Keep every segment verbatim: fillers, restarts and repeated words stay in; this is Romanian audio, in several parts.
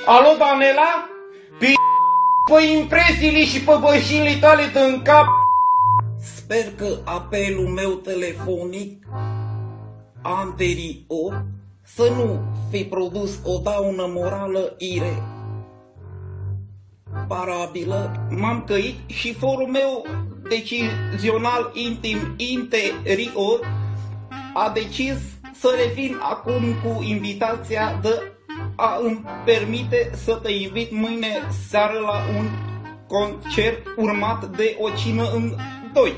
Alo, Danela? Pe pe impresiile și pe bășinile tale din cap. Sper că apelul meu telefonic anterior să nu fi produs o daună morală ireparabilă. M-am căit și forul meu decizional intim interior a decis să revin acum cu invitația de a îmi permite să te invit mâine seară la un concert urmat de o cină în doi.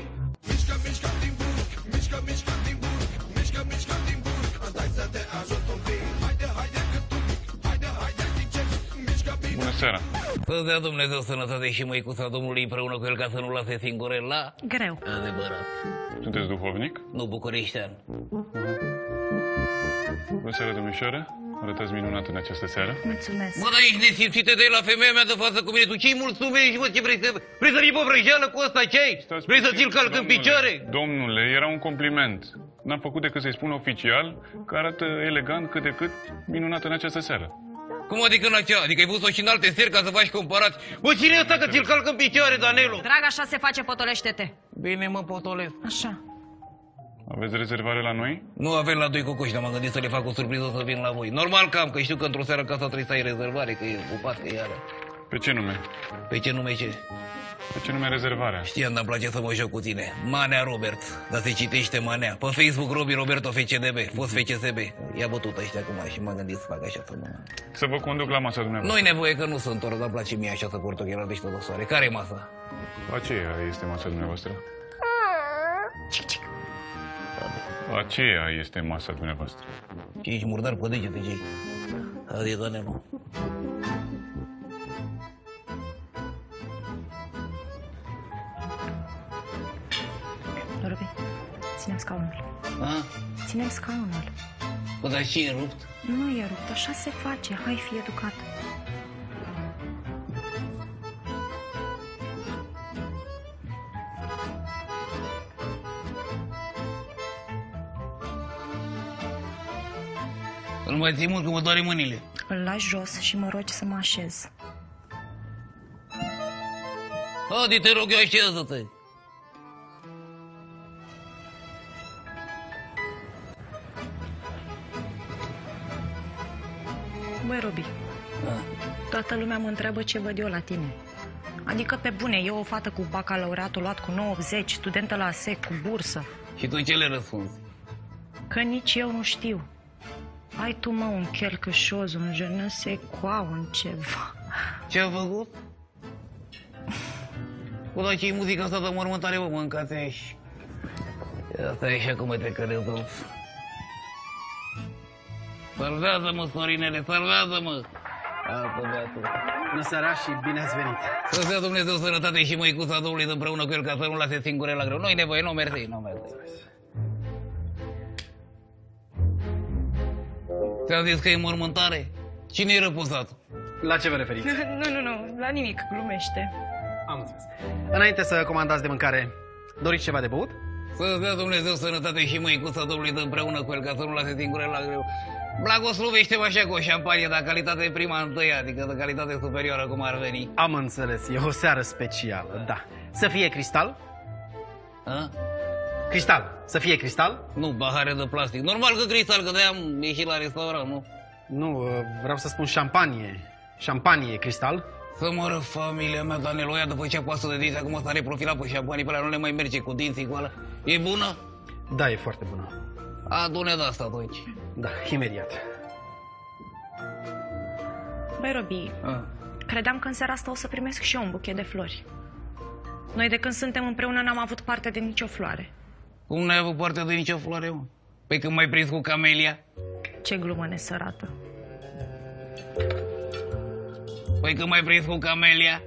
Bună seara! Să dea Dumnezeu sănătate și măicuța Domnului împreună cu el ca să nu lase singure la... Greu. Adevărat. Sunteți duhovnic? Nu bucureștean. Bună seara, domnișoare! Arătați minunat în această seară. Mulțumesc. Mă, dar ești nesimțită de la femeia mea de față cu mine. Tu ce-i mulțumești, mă, ce vrei să... Vrei să-i pe vrăjeală cu ăsta, ce-ai? Vrei să ți-l calc în picioare? Domnule, era un compliment. N-am făcut decât să-i spun oficial că arată elegant cât de cât minunat în această seară. Cum adică în acea? Adică ai văzut-o și în alte seri ca să faci comparați? Bă, cine e ăsta că ți-l calc în picioare, Danelu? Drag, așa se face, potolește-te. Bine, mă, potolesc. Așa. Aveți rezervare la noi? Nu avem la doi cocoși, dar m-am gândit să le fac o surpriză să vin la voi. Normal că am, că știu că într-o seară în casa trebuie să ai rezervare, că e ocupat, că iară. Pe ce nume? Pe ce nume ce? Pe ce nume rezervarea? Știam, dar îmi place să mă joc cu tine. Manea Robert, dar se citește Manea. Pe Facebook Robi Roberto F C D B, fost F C S B. I-a bătut ăștia acum și m-am gândit să fac așa să mă... Să vă conduc la masa dumneavoastră. Nu-i nevoie că nu sunt oră, dar îmi place mie așa să port ochelari de de soare. Care-i masa? Aceea este masa dumneavoastră. Cic, cic. Aceea este masa dumneavoastră. Ce ești murdar pe degete, ce-i? Adi, Doamne, mă. Robi, ținem scaunul. A? Ținem scaunul. Bă, dar ce e rupt? Nu e rupt, așa se face. Hai, fi educat. Nu mai ții mult că mă doare mâinile. Îl lași jos și mă rogi să mă așez. Adi, te rog eu, așează-te. Băi, Robi, toată lumea mă întreabă ce văd eu la tine. Adică pe bune, eu o fată cu bacalaureatul luat cu nouă optzeci, studentă la A S E C, cu bursă. Și tu ce le răspunzi? Că nici eu nu știu. Ai tu, mă, un chelcășoz, un je ne sais quoi, un ceva. Ce-a făcut? Bă, dar ce-i muzica asta de mormântare, mă, mâncați aici. Asta e așa cum te cărău. Salvează-mă, Sorinele, salvează-mă! Altă beatul. Bună seara și bine ați venit. Să dea Dumnezeu sănătate și măicuța Domnului împreună cu el ca să nu lase singure la greu. Nu-i nevoie, nu mersi, nu mersi. Ți-am zis că e mormântare? Cine-i răposatul? La ce vă referiți? Nu, nu, nu, la nimic, glumește. Am înțeles. Înainte să comandați de mâncare, doriți ceva de băut? Să-ți dea Dumnezeu sănătate și măicuța Domnului împreună cu el ca să nu lase singure la greu. Blagoslovește-mă așa cu o șampanie, dar calitate prima întâi, adică de calitate superioară cum ar veni. Am înțeles, e o seară specială, da. Să fie cristal? A? Cristal, să fie cristal? Nu, pahare de plastic. Normal că cristal, că de-aia am ieșit la restaurant, nu? Nu, vreau să spun șampanie. Șampanie, cristal? Să moară familia mea, Danelu, ăia după ce a pasă de dinți, acum s-a reprofilat pe șampanie, pe alea nu le mai merge cu dinții cu alea. E bună? Da, e foarte bună. Adu-ne de asta atunci. Da, imediat. Băi, Robi, A. credeam că în seara asta o să primesc și eu un buchet de flori. Noi de când suntem împreună n-am avut parte de nicio floare. Cum n-ai avut parte de nicio floare, mă? Păi când m-ai prins cu camelia? Ce glumă nesărată. Păi când m-ai prins cu camelia?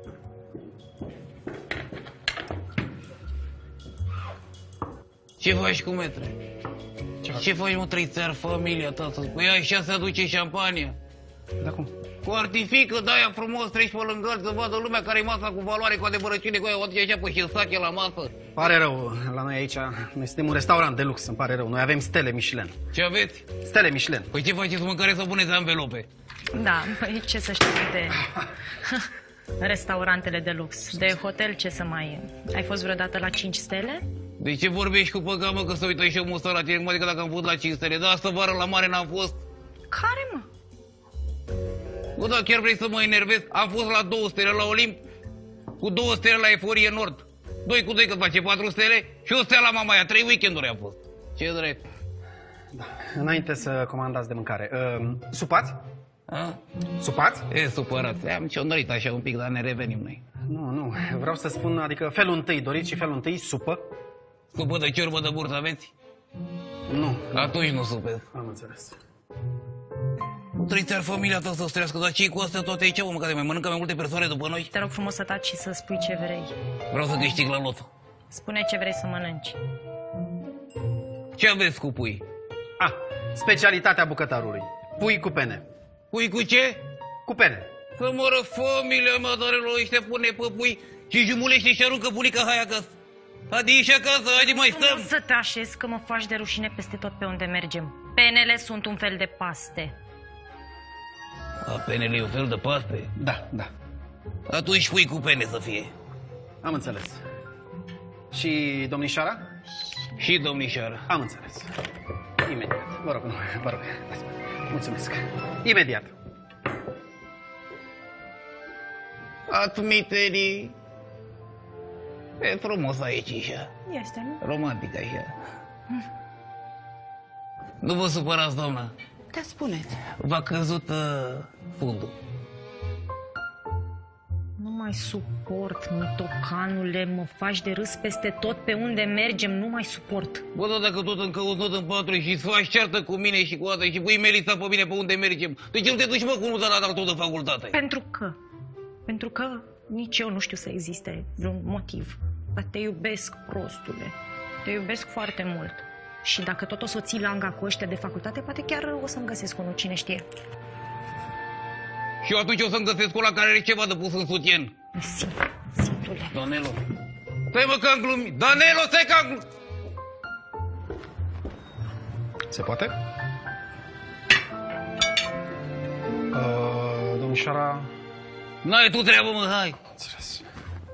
Ce faci cu metre? Ce, Ce faci, mă, trei țări, familia ta? Păi așa se aduce șampania. Da cum? Cu artifică, de-aia frumos, treci pe lângă alți, să vadă lumea care e masa cu valoare, cu adevărăciune, cu aia o aduce așa pe șesache la masă. Pare rău, la noi aici, noi suntem un restaurant de lux, îmi pare rău. Noi avem stele Michelin. Ce aveți? Stele Michelin. Păi ce faceți, mâncare sau puneți anvelope? Da, păi ce să știi de restaurantele de lux. De hotel ce să mai e? Ai fost vreodată la cinci stele? De ce vorbești cu păcat, mă, că să uită și omul ăsta la tine? Cum adică dacă am fost la cinci stele? Da, asta vară la mare n-am fost. Care, mă? Bă, da, chiar vrei să mă enervezi? Am fost la două stele la Olimp, cu două stele la Eforie Nord. Doi cu doi că face patru stele și o stea la Mamaia. Trei weekenduri am fost. Ce drept? Da. Înainte să comandați de mâncare, uh, supați? A? Supați? E, supărat. Am ciondărit așa un pic, dar ne revenim noi. Nu, nu, vreau să spun, adică felul întâi, doriți și felul întâi, supă? Supă de ciorbă de burtă aveți? Nu. Atunci nu supez. Am înțeles. Nu trebuie ți-ar familia ta să strească, dar ce cu astea toate aici, mă, că mai mănâncă mai multe persoane după noi? Te rog frumos să taci și să spui ce vrei. Vreau să câștig la loto. Spune ce vrei să mănânci. Ce aveți cu pui? Ah, specialitatea bucătarului. Pui cu pene. Pui cu ce? Cu pene. Să moră familia mea, dar lui ăștia pune pe pui și jumulește și aruncă bunica hai acasă. Adi ieși acasă, haide mai stăm. Nu să te așezi că mă faci de rușine peste tot pe unde mergem. Penele sunt un fel de paste. A, penele e un fel de paste? Da, da. Atunci pui cu pene să fie. Am înțeles. Și domnișoara? Și domnișoara. Am înțeles. Imediat. Vă rog, nu, vă rog. Mulțumesc. Imediat. Admiterii. E frumos aici, așa. Este, nu? Romantic, așa. Nu vă supărați, doamna. Da, spuneți. V-a căzut uh, fundul. Nu mai suport, mitocanule, mă faci de râs peste tot pe unde mergem, nu mai suport. Bă, da, dacă tot încă o not în patru și îți faci ceartă cu mine și cu altă și pui Melissa pe mine pe unde mergem, de ce nu te duci, mă, cu unul de la altul de facultate? Pentru că, pentru că nici eu nu știu să existe vreun motiv. Dar te iubesc, prostule, te iubesc foarte mult. Și dacă tot o să o ții langa cu ăștia de facultate, poate chiar o să-mi găsesc unul, cine știe. Și eu atunci o să-mi găsesc ăla care are ceva de pus în sutien. Si, situle. Danelo, stai mă că am glumit. Danelo, stai că am glumit. Se poate? Uh, domnișoara... N-ai tu treabă, mă, hai. Înțeles.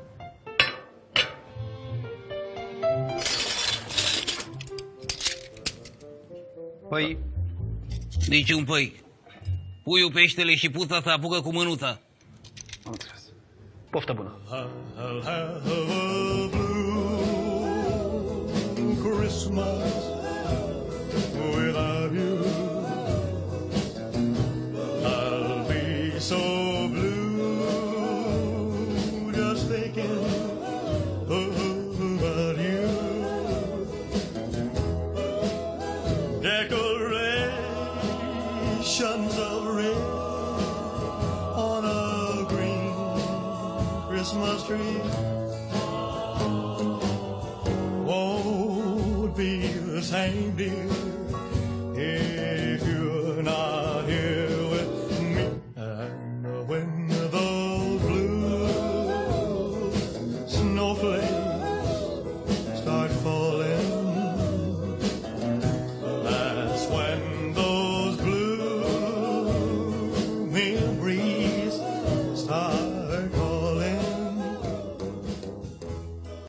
Păi... Nici un păi. Puiul, peștele și puța se apucă cu mânuța. Am înțeles. Poftă bună. I'll have a blue Christmas without you. I'll be so blue just thinking about you. Decorations of red on a green Christmas tree won't be the same, dear,